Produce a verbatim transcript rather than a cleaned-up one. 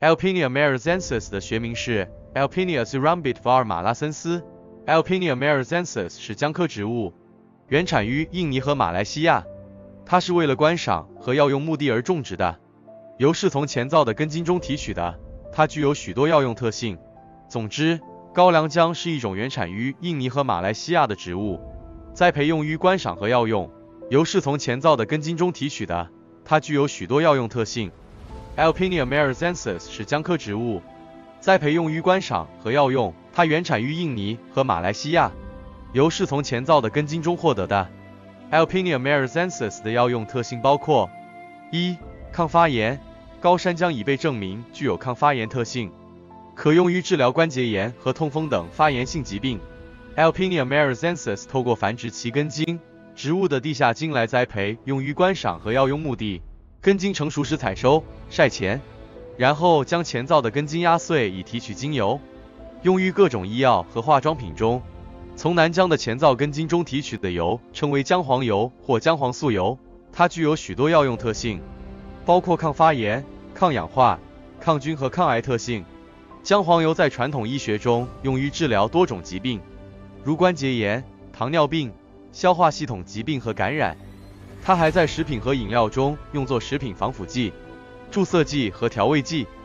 Alpinia americensis 的学名是 Alpinia cyrambit 福尔马拉森斯。Alpinia americensis 是姜科植物，原产于印尼和马来西亚。它是为了观赏和药用目的而种植的，油是从前造的根茎中提取的，它具有许多药用特性。总之，高粱姜是一种原产于印尼和马来西亚的植物，栽培用于观赏和药用。油是从前造的根茎中提取的，它具有许多药用特性。Alpinia americensis 是姜科植物，栽培用于观赏和药用。它原产于印尼和马来西亚，油是从前造的根茎中获得的。Alpinia americensis 的药用特性包括：一、抗发炎。高山姜已被证明具有抗发炎特性，可用于治疗关节炎和痛风等发炎性疾病。Alpinia americensis 透过繁殖其根茎植物的地下茎来栽培，用于观赏和药用目的。根茎成熟时采收、晒前，然后将前造的根茎压碎以提取精油，用于各种医药和化妆品中。从南姜的前造根茎中提取的油称为姜黄油或姜黄素油，它具有许多药用特性，包括抗发炎、抗氧化、抗菌和抗癌特性。姜黄油在传统医学中用于治疗多种疾病，如关节炎、糖尿病、消化系统疾病和感染。它还在食品和饮料中用作食品防腐剂、注色剂和调味剂。